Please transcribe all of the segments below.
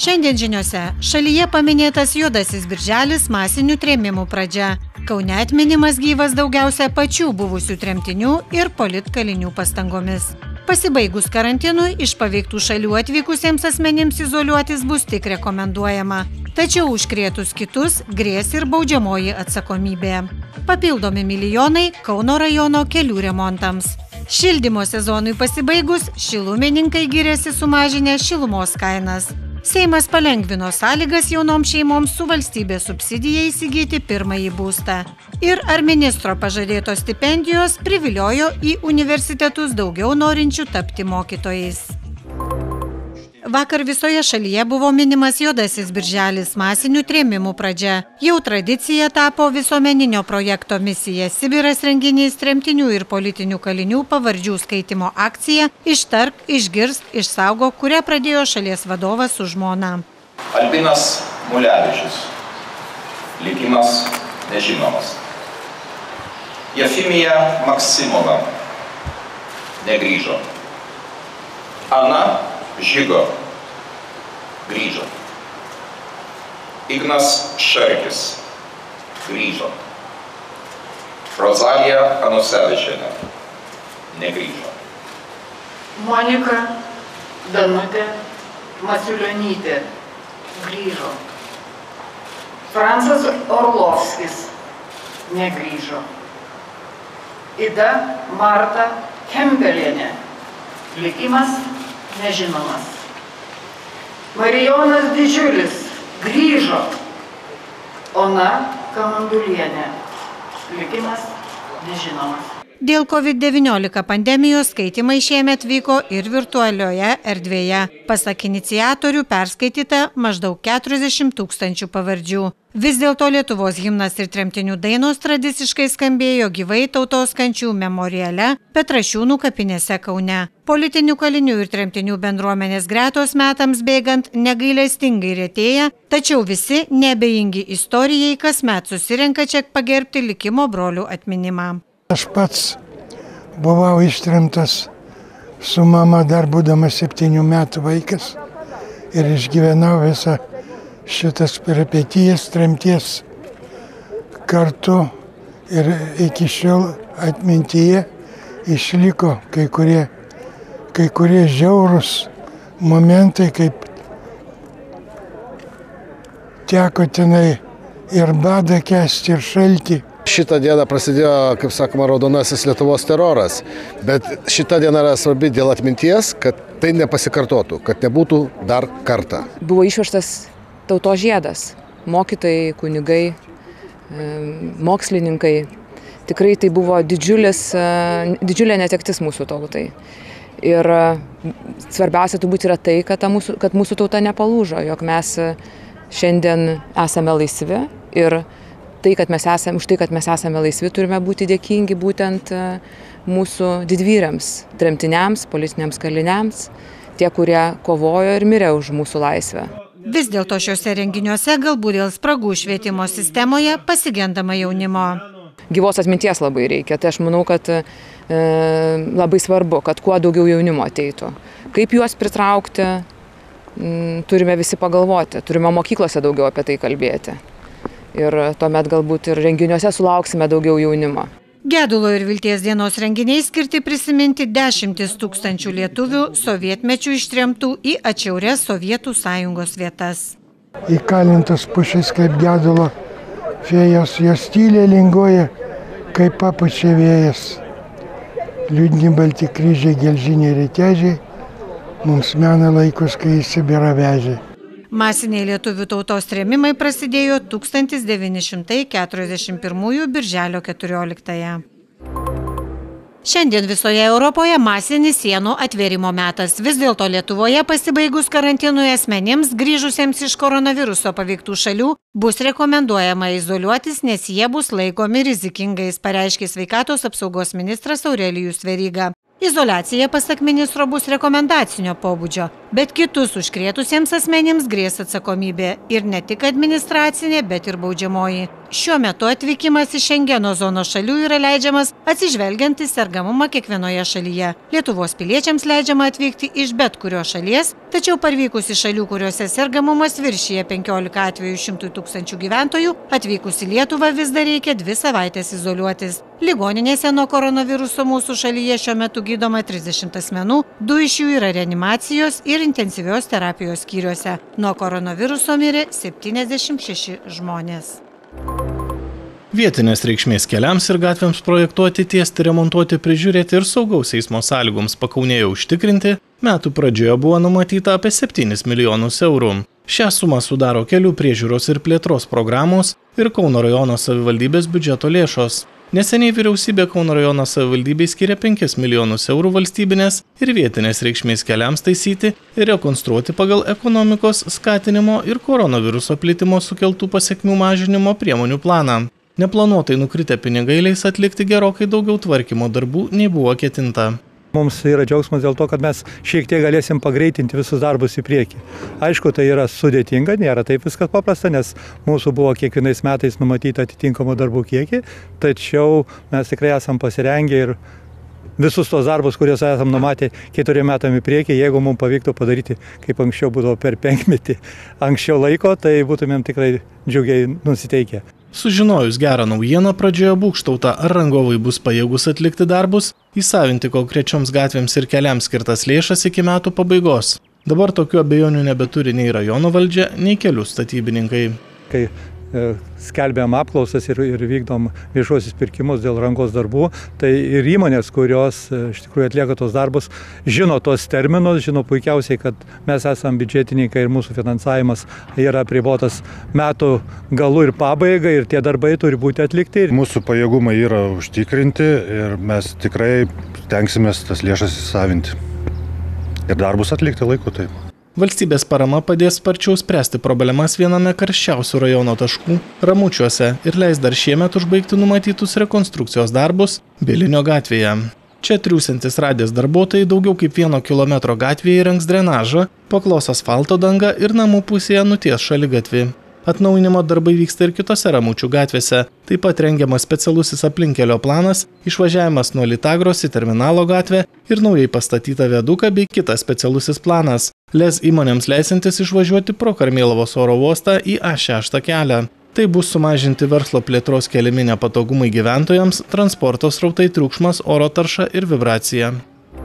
Šiandien žiniose šalyje paminėtas juodasis birželis masinių trėmimų pradžia. Kaune atminimas gyvas daugiausia pačių buvusių tremtinių ir politkalinių pastangomis. Pasibaigus karantinui, iš paveiktų šalių atvykusiems asmenims izoliuotis bus tik rekomenduojama. Tačiau užkrėtus kitus grės ir baudžiamoji atsakomybė. Papildomi milijonai Kauno rajono kelių remontams. Šildymo sezonui pasibaigus, šilumininkai giriasi sumažinę šilumos kainas. Seimas palengvino sąlygas jaunoms šeimoms su valstybės subsidija įsigyti pirmąjį būstą. Ir ar ministro pažadėtos stipendijos priviliojo į universitetus daugiau norinčių tapti mokytojais. Vakar visoje šalyje buvo minimas juodasis birželis, masinių trėmimų pradžia. Jau tradicija tapo visuomeninio projekto misija Sibiras renginys tremtinių ir politinių kalinių pavardžių skaitimo akcija Ištark, išgirsk, išsaugo, kurią pradėjo šalies vadovas su žmona. Albinas Mulevičius. Likimas nežinomas. Jefimija Maksimova. Negrįžo. Ana Žygo grįžo. Ignas Šerkis grįžo. Rozalija Anusevičienė negrįžo. Monika Danutė Masiulionytė grįžo. Francas Orlovskis negrįžo. Ida Marta Kempelienė. Likimas nežinomas. Marijonas Didžiulis grįžo. Ona Kamandulienė. Likimas nežinomas. Dėl COVID-19 pandemijos skaitimai šiemet vyko ir virtualioje erdvėje. Pasak iniciatorių perskaityta maždaug 40 000 pavardžių. Vis dėlto Lietuvos himnas ir tremtinių dainos tradiciškai skambėjo gyvai tautos kančių memoriale Petrašiūnų kapinėse Kaune. Politinių kalinių ir tremtinių bendruomenės gretos metams bėgant negailestingai retėja, tačiau visi neabejingi istorijai kasmet susirenka čia pagerbti likimo brolių atminimą. Aš pats buvau ištremtas su mama dar būdamas 7 metų vaikas ir išgyvenau visą šitas peripetijas tremties kartu ir iki šiol atmintyje išliko kai kurie žiaurūs momentai, kaip teko tenai ir badą kęsti, ir šaltį. Šitą dieną prasidėjo, kaip sakoma, raudonasis Lietuvos teroras, bet šita diena yra svarbi dėl atminties, kad tai nepasikartotų, kad nebūtų dar kartą. Buvo išvežtas tautos žiedas, mokytojai, kunigai, mokslininkai. Tikrai tai buvo didžiulė netektis mūsų tautai. Ir svarbiausia turbūt yra tai, kad mūsų tauta nepalūžo, jog mes šiandien esame laisvi ir už tai, kad mes esame laisvi, turime būti dėkingi būtent mūsų didvyriams, tremtiniams, politiniams kaliniams, tie, kurie kovojo ir mirė už mūsų laisvę. Vis dėlto šiuose renginiuose galbūt dėl spragų švietimo sistemoje pasigendama jaunimo. Gyvos atminties labai reikia, tai aš manau, kad labai svarbu, kad kuo daugiau jaunimo ateitų. Kaip juos pritraukti, turime visi pagalvoti, turime mokyklose daugiau apie tai kalbėti. Ir tuomet galbūt ir renginiuose sulauksime daugiau jaunimo. Gedulo ir vilties dienos renginiai skirti prisiminti 10 000 lietuvių sovietmečių ištremtų į atšiaurias Sovietų Sąjungos vietas. Įkalintos pušys kaip gedulo fėjos, jos tyliai linguoja, kaip papučia vėjas. Liūdni balti kryžiai, gelžiniai ritežiai mums mena laikus, kai į Sibirą vežė. Masiniai lietuvių tautos trėmimai prasidėjo 1941 birželio 14-ąją. Šiandien visoje Europoje masinis sienų atvėrimo metas. Vis dėlto Lietuvoje pasibaigus karantinui asmenims grįžusiems iš koronaviruso paveiktų šalių bus rekomenduojama izoliuotis, nes jie bus laikomi rizikingais, pareiškė sveikatos apsaugos ministras Aurelijus Veryga. Izoliacija, pasak ministro, bus rekomendacinio pobūdžio, bet kitus užkrėtusiems asmenims grės atsakomybė ir ne tik administracinė, bet ir baudžiamoji. Šiuo metu atvykimas į Šengeno zonos šalių yra leidžiamas atsižvelgiant į sergamumą kiekvienoje šalyje. Lietuvos piliečiams leidžiama atvykti iš bet kurios šalies, tačiau parvykus į šalių, kuriuose sergamumas viršyje 15 atvejų 100 000 gyventojų, atvykus į Lietuvą vis dar reikia 2 savaitės izoliuotis. Ligoninėse nuo koronaviruso mūsų šalyje šiuo metu gydoma 30 asmenų, 2 iš jų yra reanimacijos ir intensyvios terapijos skyriuose. Nuo koronaviruso mirė 76 žmonės. Vietinės reikšmės keliams ir gatvėms projektuoti, tiesti, remontuoti, prižiūrėti ir saugaus eismo sąlygoms Pakaunėje užtikrinti, metų pradžioje buvo numatyta apie 7 milijonus eurų. Šią sumą sudaro kelių priežiūros ir plėtros programos ir Kauno rajono savivaldybės biudžeto lėšos. Neseniai vyriausybė Kauno rajono savivaldybei skiria 5 milijonus eurų valstybinės ir vietinės reikšmės keliams taisyti ir rekonstruoti pagal ekonomikos skatinimo ir koronaviruso plitimo sukeltų pasekmių mažinimo priemonių planą. Neplanuotai nukritę pinigai leis atlikti gerokai daugiau tvarkymo darbų, nei buvo ketinta. Mums yra džiaugsmas dėl to, kad mes šiek tiek galėsim pagreitinti visus darbus į priekį. Aišku, tai yra sudėtinga, nėra taip viskas paprasta, nes mūsų buvo kiekvienais metais numatyta atitinkamų darbų kiekį, tačiau mes tikrai esam pasirengę ir visus tos darbus, kuriuos esam numatę 4 metam į priekį, jeigu mums pavyktų padaryti, kaip anksčiau būdavo per 5 metį anksčiau laiko, tai būtumėm tikrai džiugiai nusiteikę. Sužinojus gerą naujieną, pradžioje būgštauta, ar rangovai bus pajėgus atlikti darbus, įsavinti konkrečioms gatvėms ir keliams skirtas lėšas iki metų pabaigos. Dabar tokių abejonių nebeturi nei rajono valdžia, nei kelių statybininkai. Kai skelbėm apklausas ir vykdom viešuosius pirkimus dėl rangos darbų, tai ir įmonės, kurios iš tikrųjų atlieka tos darbus, žino tos terminus, žino puikiausiai, kad mes esam biudžetininkai ir mūsų finansavimas yra apribotas metų galu ir pabaigai ir tie darbai turi būti atlikti. Mūsų pajėgumai yra užtikrinti ir mes tikrai tenksimės tas lėšas įsavinti ir darbus atlikti laiku taip. Valstybės parama padės sparčiau spręsti problemas viename karščiausių rajono taškų – Ramučiuose ir leis dar šiemet užbaigti numatytus rekonstrukcijos darbus Bilinio gatvėje. Čia triūsiantis radės darbuotojai daugiau kaip 1 kilometro gatvėje įrengs drenažą, paklos asfalto dangą ir namų pusėje nuties šaligatvį. Atnaujinimo darbai vyksta ir kitose Ramučių gatvėse. Taip pat rengiamas specialusis aplinkelio planas, išvažiavimas nuo Litagros į Terminalo gatvę ir naujai pastatyta viaduką bei kitas specialusis planas. Leis įmonėms leisantis išvažiuoti pro Karmėlavos oro uostą į A6 kelią. Tai bus sumažinti verslo plėtros keliami nepatogumai gyventojams, transporto srautai, triukšmas, oro tarša ir vibracija.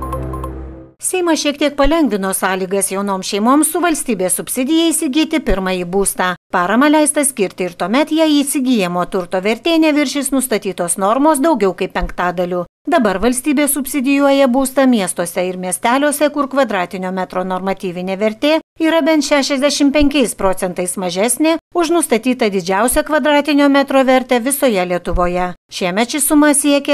Seimas šiek tiek palengvino sąlygas jaunoms šeimoms su valstybės subsidija įsigyti pirmąjį būstą. Paramą leista skirti ir tuomet, jei įsigijamo turto vertė neviršys nustatytos normos daugiau kaip 5/5. Dabar valstybė subsidijuoja būstą miestuose ir miesteliuose, kur kvadratinio metro normatyvinė vertė yra bent 65% mažesnė už nustatytą didžiausią kvadratinio metro vertę visoje Lietuvoje. Šiemet ši suma siekia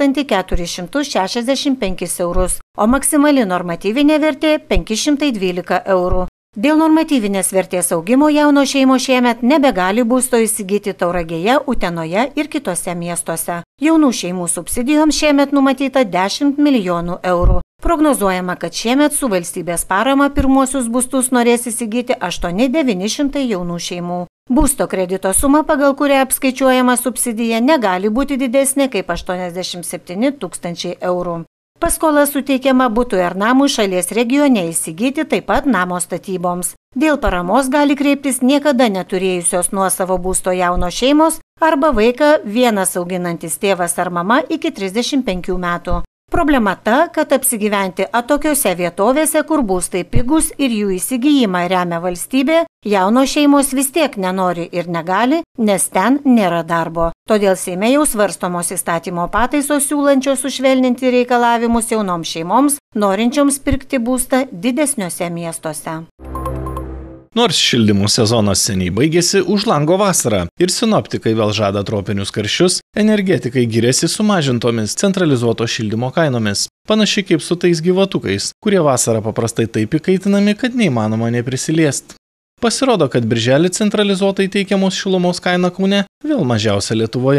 1465 eurus, o maksimali normatyvinė vertė 512 eurų. Dėl normatyvinės vertės augimo jaunos šeimos šiemet nebegali būsto įsigyti Tauragėje, Utenoje ir kitose miestuose. Jaunų šeimų subsidijoms šiemet numatyta 10 milijonų eurų. Prognozuojama, kad šiemet su valstybės parama pirmuosius būstus norės įsigyti 8-900 jaunų šeimų. Būsto kredito suma, pagal kurią apskaičiuojama subsidija, negali būti didesnė kaip 87 000 eurų. Paskola suteikiama butui ar namui šalies regione įsigyti, taip pat namo statyboms. Dėl paramos gali kreiptis niekada neturėjusios nuosavo būsto jaunos šeimos arba vaiką vienas auginantis tėvas ar mama iki 35 metų. Problema ta, kad apsigyventi atokiose vietovėse, kur būstai pigus ir jų įsigijimą remia valstybė, jaunos šeimos vis tiek nenori ir negali, nes ten nėra darbo. Todėl Seime jau svarstomos įstatymo pataisos siūlančios sušvelninti reikalavimus jaunoms šeimoms, norinčioms pirkti būstą didesniuose miestuose. Nors šildymų sezonas seniai baigėsi, už lango vasara ir sinoptikai vėl žada tropinius karščius, energetikai giriasi sumažintomis centralizuoto šildymo kainomis. Panašiai kaip su tais gyvatukais, kurie vasarą paprastai taip įkaitinami, kad neįmanoma neprisiliesti. Pasirodo, kad birželį centralizuotai teikiamos šilumos kaina Kaune vėl mažiausia Lietuvoje.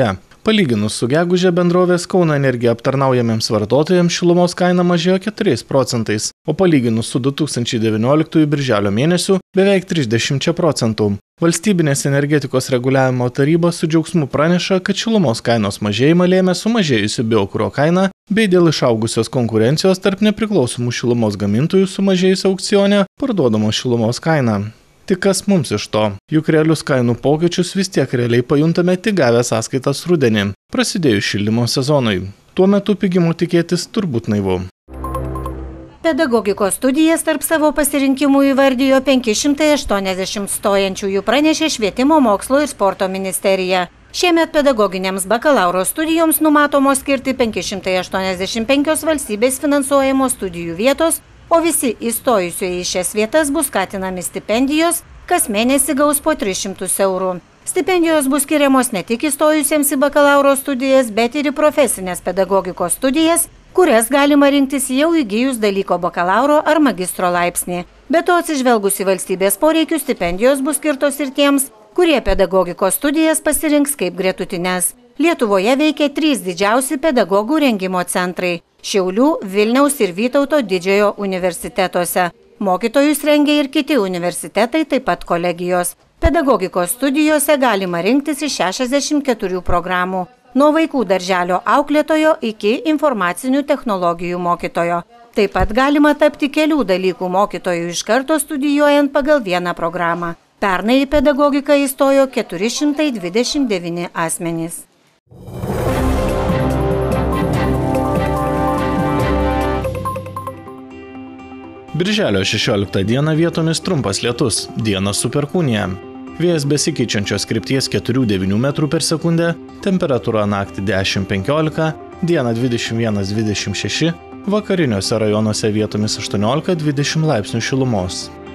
Palyginus su gegužė bendrovės Kauno Energija aptarnaujamiems vartotojams šilumos kaina mažėjo 4 procentais, o palyginus su 2019 birželio mėnesiu beveik 30 procentų. Valstybinės energetikos reguliavimo taryba su džiaugsmu praneša, kad šilumos kainos mažėjimą lėmė sumažėjusi biokuro kaina bei dėl išaugusios konkurencijos tarp nepriklausomų šilumos gamintojų sumažėjusi aukcione parduodamos šilumos kaina. Tik kas mums iš to? Juk realius kainų pokyčius vis tiek realiai pajuntame tik gavę sąskaitas rudenį, prasidėjus šildymo sezonui. Tuo metu pigimo tikėtis turbūt naivu. Pedagogikos studijas tarp savo pasirinkimų įvardijo 580 stojančiųjų, pranešė Švietimo, mokslo ir sporto ministerija. Šiemet pedagoginiams bakalauro studijoms numatomos skirti 585 valstybės finansuojamos studijų vietos, o visi įstojusieji į šias vietas bus skatinami stipendijos, kas mėnesį gaus po 300 eurų. Stipendijos bus skiriamos ne tik įstojusiems į bakalauro studijas, bet ir į profesinės pedagogikos studijas, kurias galima rinktis jau įgijus dalyko bakalauro ar magistro laipsnį. Be to, atsižvelgus į valstybės poreikius, stipendijos bus skirtos ir tiems, kurie pedagogikos studijas pasirinks kaip gretutines. Lietuvoje veikia 3 didžiausi pedagogų rengimo centrai – Šiaulių, Vilniaus ir Vytauto didžiojo universitetuose. Mokytojus rengia ir kiti universitetai, taip pat kolegijos. Pedagogikos studijose galima rinktis iš 64 programų, nuo vaikų darželio auklėtojo iki informacinių technologijų mokytojo. Taip pat galima tapti kelių dalykų mokytojų iš karto studijuojant pagal vieną programą. Pernai į pedagogiką įstojo 429 asmenys. Birželio 16 dieną vietomis trumpas lietus, dieną su perkūnija. Vėjas besikeičiančios krypties 4–9 metrų per sekundę, temperatūra naktį 10–15, dieną 21–26, vakariniuose rajonuose vietomis 18–20 laipsnių šilumos.